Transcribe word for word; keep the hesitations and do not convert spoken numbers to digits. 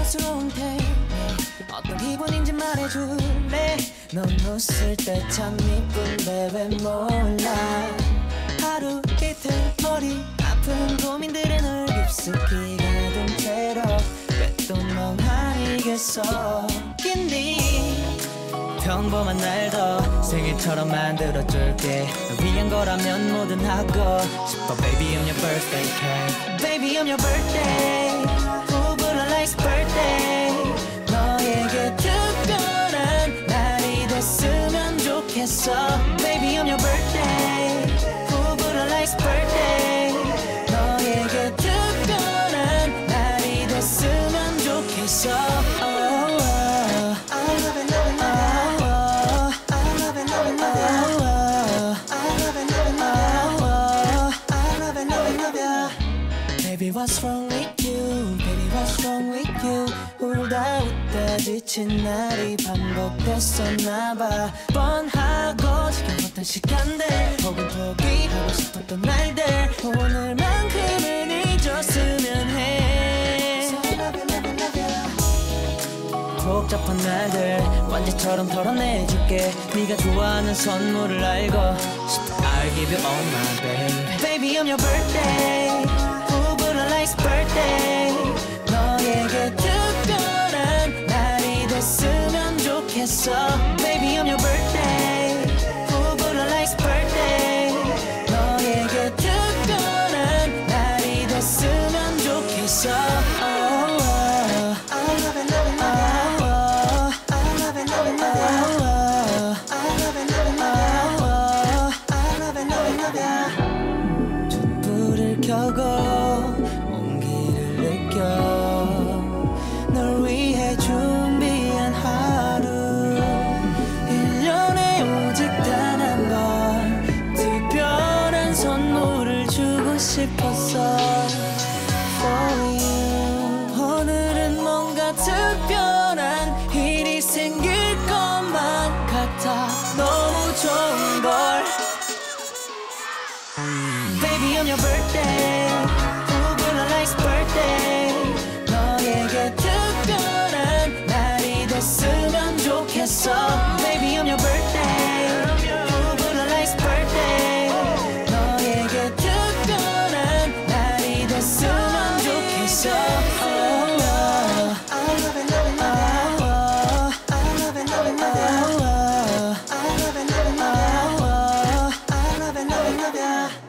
사랑스러운 태네 어떤 기분인지 말해줄래. 넌 웃을 때 참 이쁜데 왜 몰라. 하루 이틀 머리 아픈 고민들에 널 깊숙이 가둔 채로 왜 또 멍하니겠어. 낀니 평범한 날도 생일처럼 만들어줄게. 널 위한 거라면 뭐든 하고 싶어. Baby on your birthday cake. Baby on your birthday. Who would I like birthday. 너에게 특별한 날이 됐으면 좋겠어. Baby on your birthday. Who would I like birthday. 너에게 특별한 날이 됐으면 좋겠어. Baby what's wrong with you. Baby what's wrong with you. 울다 웃다 지친 날이 반복됐었나봐. 뻔하고 지겨웠던 시간들 혹은 포기하고 싶었던 날들 오늘만큼은 잊었으면 해. 복잡한 날들 완제처럼 털어내줄게. 네가 좋아하는 선물을 알고 싶어. I'll give you all my baby. Baby on your birthday. Who would I like birthday. 너에게 특별한 날이 됐으면 좋겠어. Baby on your birthday. Who would I like birthday. 너에게 특별한 날이 됐으면 좋겠어. 촛불을 켜고 온기를 느껴. 널 위해 준비한 하루. 일 년에 오직 단 한 번 특별한 선물을 주고 싶었어. For you. 오늘은 뭔가 특별한 일이 생길 것만 같아. 너무 좋은걸. Baby on your birthday. Who would I like birthday. 너에게 특별한 날이 됐으면 좋겠어. Baby on your birthday. Who would I like birthday. 너에게 특별한 날이 됐으면 좋겠어. Yeah.